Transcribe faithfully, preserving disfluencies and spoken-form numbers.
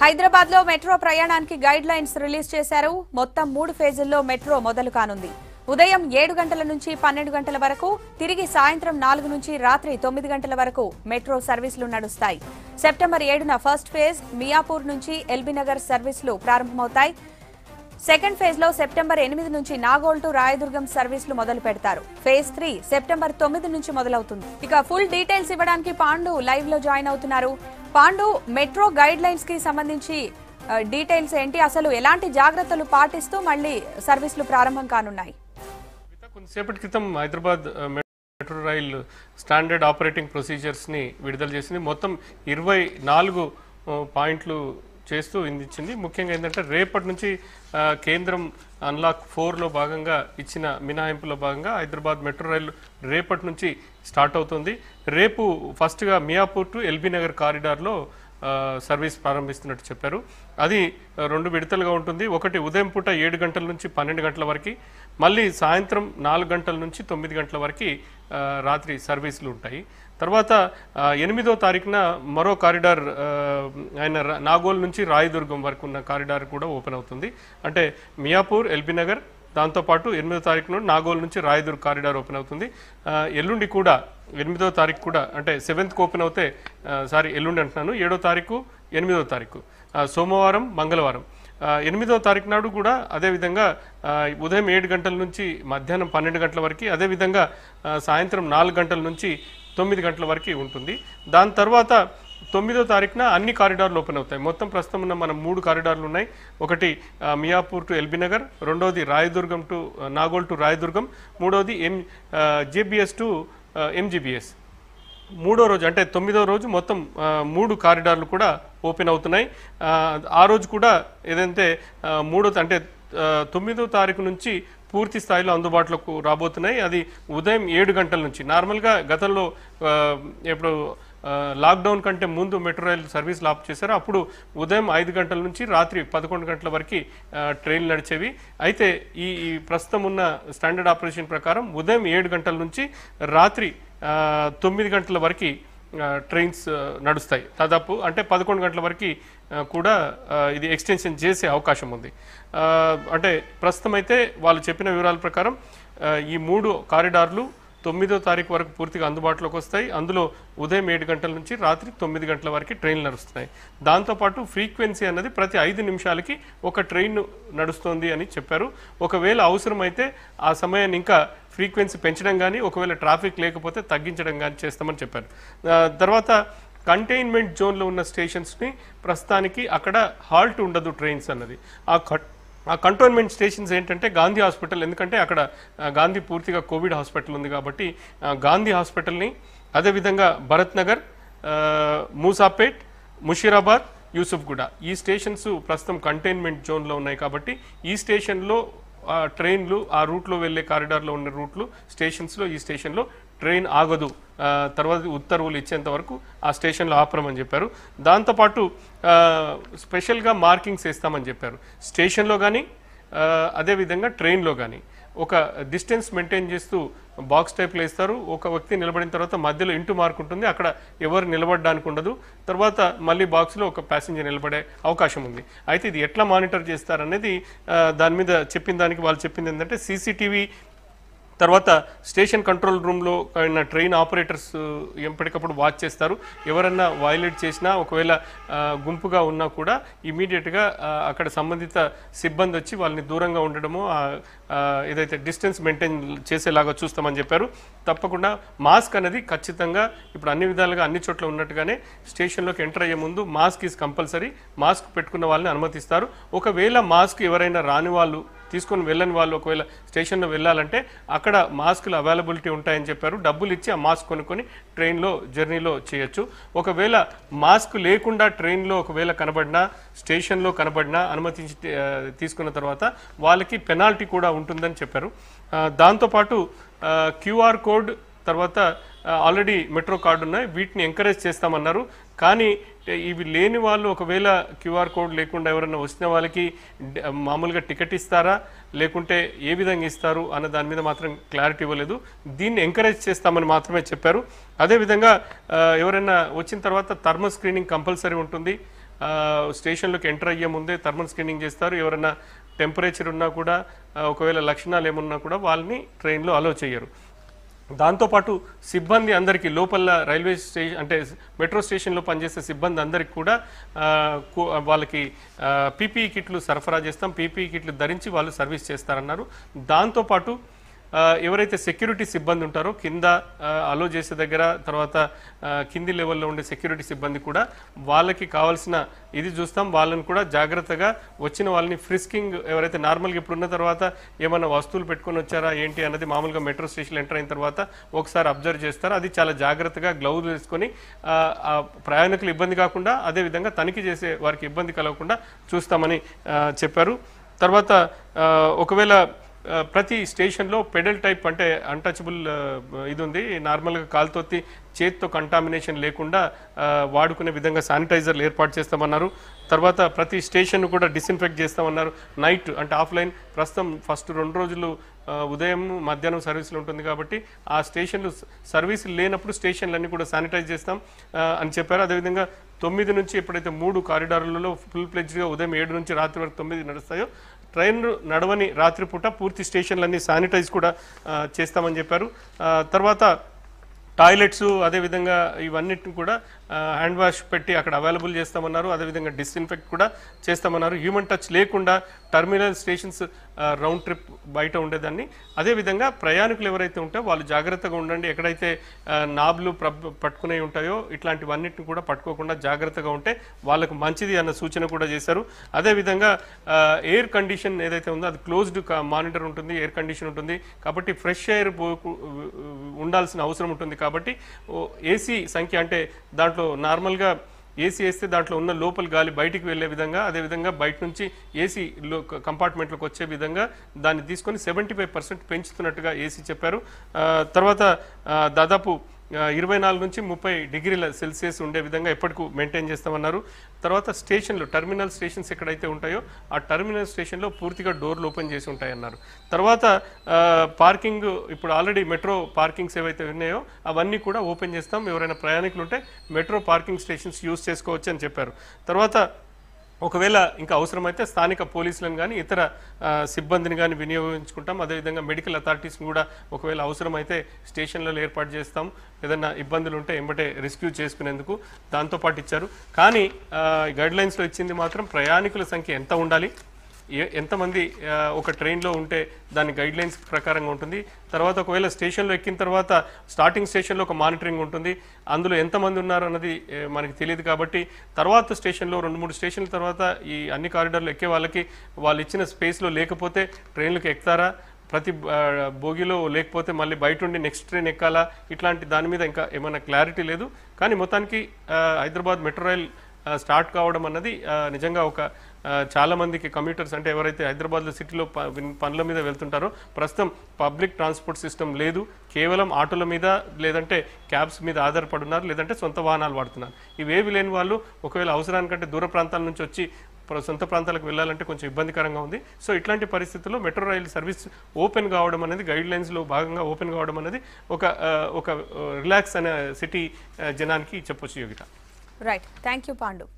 హైదరాబాద్ లో మెట్రో ప్రయాణానికి guide lines release చేశారు. మొత్తం మూడు ఫేజుల్లో మెట్రో మొదలు కానుంది. ఉదయం ఏడు గంటల నుంచి పన్నెండు గంటల వరకు, తిరిగి సాయంత్రం నాలుగు నుంచి రాత్రి తొమ్మిది గంటల వరకు మెట్రో సర్వీసులు నడుస్తాయి. సెప్టెంబర్ ఏడున ఫస్ట్ ఫేజ్ మియాపూర్ నుంచి ఎల్బీనగర్ సర్వీసులు ప్రారంభమవుతాయి. సెకండ్ ఫేజ్ లో సెప్టెంబర్ ఎనిమిది నుంచి నాగోల్ టు రాయదుర్గం సర్వీసులు మొదలు పెడతారు. ఫేజ్ త్రీ సెప్టెంబర్ తొమ్మిది నుంచి మొదలవుతుంది. ఇక ఫుల్ డీటెయిల్స్ ఇవ్వడానికి పాండు లైవ్ లో జాయిన్ అవుతున్నారు. పాండు, మెట్రో గైడ్ లైన్స్ కి సంబంధించి డీటెయిల్స్ ఏంటి, అసలు ఎలాంటి జాగ్రత్తలు పాటిస్తూ మళ్ళీ సర్వీసులు ప్రారంభం కానున్నాయి? కొంతసేపటి క్రితం Hyderabad metro rail standard operating procedures ని విడుదల చేసింది. మొత్తం ఇరవై నాలుగు పాయింట్లు చేస్తూ ఇందించింది. ముఖ్యంగా ఏంటంటే రేపటి నుంచి కేంద్రం అన్లాక్ ఫోర్లో భాగంగా ఇచ్చిన మినహాయింపులో భాగంగా హైదరాబాద్ మెట్రో రైలు రేపటి నుంచి స్టార్ట్ అవుతుంది. రేపు ఫస్ట్గా మియాపూర్ టు ఎల్బీనగర్ కారిడార్లో సర్వీస్ ప్రారంభిస్తున్నట్టు చెప్పారు. అది రెండు విడతలుగా ఉంటుంది. ఒకటి ఉదయం పూట ఏడు గంటల నుంచి పన్నెండు గంటల వరకు, మళ్ళీ సాయంత్రం నాలుగు గంటల నుంచి తొమ్మిది గంటల వరకు రాత్రి సర్వీసులు ఉంటాయి. తర్వాత ఎనిమిదో తారీఖున మరో కారిడార్ ఆయన నాగోల్ నుంచి రాయదుర్గం వరకు ఉన్న కారిడార్ కూడా ఓపెన్ అవుతుంది. అంటే మియాపూర్, ఎల్బీనగర్, దాంతోపాటు ఎనిమిదో తారీఖు నుండి నాగోల్ నుంచి రాయదుర్గ్ కారిడార్ ఓపెన్ అవుతుంది. ఎల్లుండి కూడా ఎనిమిదో తారీఖు కూడా అంటే సెవెంత్కి ఓపెన్ అవుతే సారీ ఎల్లుండి అంటున్నాను ఏడో తారీఖు ఎనిమిదో తారీఖు సోమవారం, మంగళవారం. ఎనిమిదో తారీఖు నాడు కూడా అదేవిధంగా ఉదయం ఏడు గంటల నుంచి మధ్యాహ్నం పన్నెండు గంటల వరకు, అదేవిధంగా సాయంత్రం నాలుగు గంటల నుంచి తొమ్మిది గంటల వరకు ఉంటుంది. దాని తర్వాత తొమ్మిదో తారీఖున అన్ని కారిడార్లు ఓపెన్ అవుతాయి. మొత్తం ప్రస్తుతం ఉన్న మనం మూడు కారిడార్లు ఉన్నాయి. ఒకటి మియాపూర్ టు ఎల్బీనగర్, రెండోది రాయదుర్గం టు నాగోల్ టు రాయదుర్గం, మూడోది ఎం జేబీఎస్ టు ఎంజీబీఎస్. మూడో రోజు అంటే తొమ్మిదో రోజు మొత్తం మూడు కారిడార్లు కూడా ఓపెన్ అవుతున్నాయి. ఆ రోజు కూడా ఏదంటే మూడో అంటే తొమ్మిదో తారీఖు నుంచి పూర్తి స్థాయిలో అందుబాటులోకి రాబోతున్నాయి. అది ఉదయం ఏడు గంటల నుంచి. నార్మల్గా గతంలో ఇప్పుడు లాక్డౌన్ కంటే ముందు మెట్రో రైల్ సర్వీసులు ఆఫ్ చేశారు. అప్పుడు ఉదయం ఐదు గంటల నుంచి రాత్రి పదకొండు గంటల వరకు ట్రైన్లు నడిచేవి. అయితే ఈ ప్రస్తుతం ఉన్న స్టాండర్డ్ ఆపరేషన్ ప్రకారం ఉదయం ఏడు గంటల నుంచి రాత్రి తొమ్మిది గంటల వరకు ట్రైన్స్ నడుస్తాయి. దాదాపు అంటే పదకొండు గంటల వరకు కూడా ఇది ఎక్స్టెన్షన్ చేసే అవకాశం ఉంది. అంటే ప్రస్తుతం అయితే వాళ్ళు చెప్పిన వివరాల ప్రకారం ఈ మూడు కారిడార్లు తొమ్మిదో తారీఖు వరకు పూర్తిగా అందుబాటులోకి వస్తాయి. అందులో ఉదయం ఏడు గంటల నుంచి రాత్రి తొమ్మిది గంటల వరకు ట్రైన్లు నడుస్తున్నాయి. దాంతోపాటు ఫ్రీక్వెన్సీ అన్నది ప్రతి ఐదు నిమిషాలకి ఒక ట్రైన్ నడుస్తుంది అని చెప్పారు. ఒకవేళ అవసరమైతే ఆ సమయాన్ని ఇంకా ఫ్రీక్వెన్సీ పెంచడం కానీ, ఒకవేళ ట్రాఫిక్ లేకపోతే తగ్గించడం కానీ చేస్తామని చెప్పారు. తర్వాత కంటైన్మెంట్ జోన్లో ఉన్న స్టేషన్స్ని ప్రస్తుతానికి అక్కడ హాల్ట్ ఉండదు ట్రైన్స్ అన్నది. ఆ ఆ కంటోన్మెంట్ స్టేషన్స్ ఏంటంటే గాంధీ హాస్పిటల్, ఎందుకంటే అక్కడ గాంధీ పూర్తిగా కోవిడ్ హాస్పిటల్ ఉంది కాబట్టి గాంధీ హాస్పిటల్ని, అదేవిధంగా భరత్ నగర్, మూసాపేట్, ముషీరాబాద్, యూసుఫ్గూడ ఈ స్టేషన్స్ ప్రస్తుతం కంటైన్మెంట్ జోన్లో ఉన్నాయి. కాబట్టి ఈ స్టేషన్లో ట్రైన్లు ఆ రూట్లో వెళ్ళే కారిడార్లో ఉన్న రూట్లు స్టేషన్స్లో ఈ స్టేషన్లో ట్రైన్ ఆగదు, తర్వాత ఉత్తర్వులు ఇచ్చేంత వరకు ఆ స్టేషన్లో ఆపరమని చెప్పారు. దాంతోపాటు స్పెషల్గా మార్కింగ్స్ వేస్తామని చెప్పారు. స్టేషన్లో కానీ అదేవిధంగా ట్రైన్లో కానీ ఒక డిస్టెన్స్ మెయింటైన్ చేస్తూ బాక్స్ టైప్లో ఇస్తారు. ఒక వ్యక్తి నిలబడిన తర్వాత మధ్యలో ఇంటూ మార్క్ ఉంటుంది, అక్కడ ఎవరు నిలబడడానికి ఉండదు. తర్వాత మళ్ళీ బాక్స్లో ఒక ప్యాసింజర్ నిలబడే అవకాశం ఉంది. అయితే ఇది ఎట్లా మానిటర్ చేస్తారనేది దాని మీద చెప్పిన దానికి వాళ్ళు చెప్పింది ఏంటంటే సీసీటీవీ, తర్వాత స్టేషన్ కంట్రోల్ రూమ్లో అయిన ట్రైన్ ఆపరేటర్స్ ఎప్పటికప్పుడు వాచ్ చేస్తారు. ఎవరన్నా వైలేట్ చేసినా, ఒకవేళ గుంపుగా ఉన్నా కూడా ఇమీడియట్గా అక్కడ సంబంధిత సిబ్బంది వచ్చి వాళ్ళని దూరంగా ఉండడము, ఏదైతే డిస్టెన్స్ మెయింటైన్ చేసేలాగా చూస్తామని చెప్పారు. తప్పకుండా మాస్క్ అనేది ఖచ్చితంగా ఇప్పుడు అన్ని విధాలుగా అన్ని చోట్ల ఉన్నట్టుగానే స్టేషన్లోకి ఎంటర్ అయ్యే ముందు మాస్క్ ఈజ్ కంపల్సరీ. మాస్క్ పెట్టుకున్న వాళ్ళని అనుమతిస్తారు. ఒకవేళ మాస్క్ ఎవరైనా రాని వాళ్ళు, తీసుకొని వెళ్ళని వాళ్ళు ఒకవేళ స్టేషన్లో వెళ్ళాలంటే అక్కడ మాస్కులు అవైలబిలిటీ ఉంటాయని చెప్పారు. డబ్బులు ఇచ్చి ఆ మాస్క్ కొనుక్కొని ట్రైన్లో జర్నీలో చేయొచ్చు. ఒకవేళ మాస్క్ లేకుండా ట్రైన్లో ఒకవేళ కనబడినా, స్టేషన్లో కనబడినా అనుమతించి తీసుకున్న తర్వాత వాళ్ళకి పెనాల్టీ కూడా ఉంటుందని చెప్పారు. దాంతోపాటు క్యూఆర్ కోడ్, తర్వాత ఆల్రెడీ మెట్రో కార్డు ఉన్నాయి, వీటిని ఎంకరేజ్ చేస్తామన్నారు. కానీ ఇవి లేని వాళ్ళు ఒకవేళ క్యూఆర్ కోడ్ లేకుండా ఎవరైనా వచ్చిన వాళ్ళకి మామూలుగా టికెట్ ఇస్తారా, లేకుంటే ఏ విధంగా ఇస్తారు అన్న దాని మీద మాత్రం క్లారిటీ ఇవ్వలేదు. దీన్ని ఎంకరేజ్ చేస్తామని మాత్రమే చెప్పారు. అదేవిధంగా ఎవరైనా వచ్చిన తర్వాత థర్మల్ స్క్రీనింగ్ కంపల్సరీ ఉంటుంది. స్టేషన్లోకి ఎంటర్ అయ్యే ముందే థర్మల్ స్క్రీనింగ్ చేస్తారు. ఎవరైనా టెంపరేచర్ ఉన్నా కూడా ఒకవేళ లక్షణాలు ఏమున్నా కూడా వాళ్ళని ట్రైన్లో అలో చేయరు. దాంతోపాటు సిబ్బంది అందరికీ లోపల రైల్వే స్టేషన్ అంటే మెట్రో స్టేషన్లో పనిచేసే సిబ్బంది అందరికీ కూడా వాళ్ళకి పీపీఈ కిట్లు సరఫరా చేస్తాం, పీపీఈ కిట్లు ధరించి వాళ్ళు సర్వీస్ చేస్తారన్నారు. దాంతోపాటు ఎవరైతే సెక్యూరిటీ సిబ్బంది ఉంటారో కింద అలో చేసే దగ్గర తర్వాత కింది లెవెల్లో ఉండే సెక్యూరిటీ సిబ్బంది కూడా వాళ్ళకి కావాల్సిన ఇది చూస్తాం. వాళ్ళని కూడా జాగ్రత్తగా వచ్చిన వాళ్ళని ఫ్రిస్కింగ్ ఎవరైతే నార్మల్గా ఇప్పుడున్న తర్వాత ఏమైనా వస్తువులు పెట్టుకొని వచ్చారా ఏంటి అన్నది మామూలుగా మెట్రో స్టేషన్లో ఎంటర్ అయిన తర్వాత ఒకసారి అబ్జర్వ్ చేస్తారు. అది చాలా జాగ్రత్తగా గ్లౌజ్ వేసుకొని ప్రయాణికులు ఇబ్బంది కాకుండా అదేవిధంగా తనిఖీ చేసే వారికి ఇబ్బంది కలగకుండా చూస్తామని చెప్పారు. తర్వాత ఒకవేళ ప్రతి స్టేషన్లో పెడల్ టైప్ అంటే అన్టచబుల్ ఇది ఉంది, నార్మల్గా కాలుతోతి చేతితో కంటామినేషన్ లేకుండా వాడుకునే విధంగా శానిటైజర్లు ఏర్పాటు చేస్తామన్నారు. తర్వాత ప్రతి స్టేషన్ కూడా డిస్ఇన్ఫెక్ట్ చేస్తామన్నారు. నైట్ అంటే ఆఫ్లైన్ ప్రస్తుతం ఫస్ట్ రెండు రోజులు ఉదయం మధ్యాహ్నం సర్వీసులు ఉంటుంది కాబట్టి ఆ స్టేషన్లు సర్వీసులు లేనప్పుడు స్టేషన్లన్నీ కూడా శానిటైజ్ చేస్తాం అని చెప్పారు. అదేవిధంగా తొమ్మిది నుంచి ఎప్పుడైతే మూడు కారిడార్లలో ఫుల్ ప్లెడ్జ్గా ఉదయం ఏడు నుంచి రాత్రి వరకు తొమ్మిది నడుస్తాయో ట్రైన్ నడవని రాత్రిపూట పూర్తి స్టేషన్లన్నీ శానిటైజ్ కూడా చేస్తామని చెప్పారు. తర్వాత టాయిలెట్స్ అదేవిధంగా ఇవన్నిటిని కూడా హ్యాండ్ వాష్ పెట్టి అక్కడ అవైలబుల్ చేస్తామన్నారు. అదేవిధంగా డిస్ఇన్ఫెక్ట్ కూడా చేస్తామన్నారు. హ్యూమన్ టచ్ లేకుండా టర్మినల్ స్టేషన్స్ రౌండ్ ట్రిప్ బయట ఉండేదాన్ని. అదేవిధంగా ప్రయాణికులు ఎవరైతే ఉంటారో వాళ్ళు జాగ్రత్తగా ఉండండి, ఎక్కడైతే నాబ్లు పట్టుకునే ఉంటాయో ఇట్లాంటివన్నిటిని కూడా పట్టుకోకుండా జాగ్రత్తగా ఉంటే వాళ్ళకు మంచిది అన్న సూచన కూడా చేశారు. అదేవిధంగా ఎయిర్ కండిషన్ ఏదైతే ఉందో అది క్లోజ్డ్ మానిటర్ ఉంటుంది, ఎయిర్ కండిషన్ ఉంటుంది కాబట్టి ఫ్రెష్ ఎయిర్ ఉండాల్సిన అవసరం ఉంటుంది. కాబట్టి ఏసీ సంఖ్య అంటే దాంట్లో నార్మల్గా ఏసీ వేస్తే దాంట్లో ఉన్న లోపల గాలి బయటికి వెళ్ళే విధంగా అదేవిధంగా బయట నుంచి ఏసీ లో కంపార్ట్మెంట్లోకి వచ్చే విధంగా దాన్ని తీసుకొని సెవెంటీ ఫైవ్ పర్సెంట్ పెంచుతున్నట్టుగా ఏసీ చెప్పారు. తర్వాత దాదాపు ఇరవై నాలుగు నుంచి ముప్పై డిగ్రీల సెల్సియస్ ఉండే విధంగా ఎప్పటికూ మెయింటైన్ చేస్తామన్నారు. తర్వాత స్టేషన్లు టర్మినల్ స్టేషన్స్ ఎక్కడైతే ఉంటాయో ఆ టర్మినల్ స్టేషన్లో పూర్తిగా డోర్లు ఓపెన్ చేసి ఉంటాయన్నారు. తర్వాత పార్కింగ్ ఇప్పుడు ఆల్రెడీ మెట్రో పార్కింగ్స్ ఏవైతే ఉన్నాయో అవన్నీ కూడా ఓపెన్ చేస్తాం, ఎవరైనా ప్రయాణికులు ఉంటే మెట్రో పార్కింగ్ స్టేషన్స్ యూజ్ చేసుకోవచ్చు అని చెప్పారు. తర్వాత ఒకవేళ ఇంకా అవసరమైతే స్థానిక పోలీసులను కానీ ఇతర సిబ్బందిని కానీ వినియోగించుకుంటాం. అదేవిధంగా మెడికల్ అథారిటీస్ని కూడా ఒకవేళ అవసరమైతే స్టేషన్లలో ఏర్పాటు చేస్తాం, ఏదైనా ఇబ్బందులు ఉంటే ఎంబటే రెస్క్యూ చేసుకునేందుకు దాంతోపాటు ఇచ్చారు. కానీ గైడ్లైన్స్లో ఇచ్చింది మాత్రం ప్రయాణికుల సంఖ్య ఎంత ఉండాలి, ఎంతమంది ఒక ట్రైన్లో ఉంటే దాని గైడ్లైన్స్ ప్రకారంగా ఉంటుంది. తర్వాత ఒకవేళ స్టేషన్లో ఎక్కిన తర్వాత స్టార్టింగ్ స్టేషన్లో ఒక మానిటరింగ్ ఉంటుంది, అందులో ఎంతమంది ఉన్నారు అన్నది మనకి తెలియదు కాబట్టి తర్వాత స్టేషన్లో రెండు మూడు స్టేషన్ల తర్వాత ఈ అన్ని కారిడార్లు ఎక్కే వాళ్ళకి వాళ్ళు ఇచ్చిన స్పేస్లో లేకపోతే ట్రైన్లకు ఎక్కుతారా, ప్రతి బోగిలో లేకపోతే మళ్ళీ బయట ఉండి నెక్స్ట్ ట్రైన్ ఎక్కాలా, ఇట్లాంటి దాని మీద ఇంకా ఏమైనా క్లారిటీ లేదు. కానీ మొత్తానికి హైదరాబాద్ మెట్రో రైల్ స్టార్ట్ కావడం అన్నది నిజంగా ఒక చాలామందికి కమ్యూటర్స్ అంటే ఎవరైతే హైదరాబాద్లో సిటీలో పనుల మీద వెళ్తుంటారో ప్రస్తుతం పబ్లిక్ ట్రాన్స్పోర్ట్ సిస్టమ్ లేదు, కేవలం ఆటోల మీద లేదంటే క్యాబ్స్ మీద ఆధారపడి ఉన్నారు, లేదంటే సొంత వాహనాలు వాడుతున్నారు. ఇవేవి లేని వాళ్ళు ఒకవేళ అవసరానికంటే దూర ప్రాంతాల నుంచి వచ్చి సొంత ప్రాంతాలకు వెళ్ళాలంటే కొంచెం ఇబ్బందికరంగా ఉంది. సో ఇట్లాంటి పరిస్థితుల్లో మెట్రో రైలు సర్వీస్ ఓపెన్ కావడం అనేది గైడ్లైన్స్లో భాగంగా ఓపెన్ కావడం అనేది ఒక ఒక రిలాక్స్ అనే సిటీ జనానికి చెప్పొచ్చు Yogitha. Right, thank you Pandu.